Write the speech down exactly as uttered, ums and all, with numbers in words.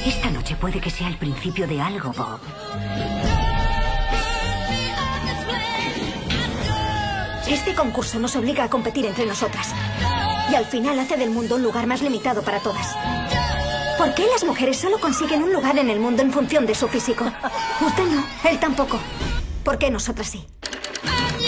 Esta noche puede que sea el principio de algo, Bob. Este concurso nos obliga a competir entre nosotras. Y al final hace del mundo un lugar más limitado para todas. ¿Por qué las mujeres solo consiguen un lugar en el mundo en función de su físico? Usted no, él tampoco. ¿Por qué nosotras sí?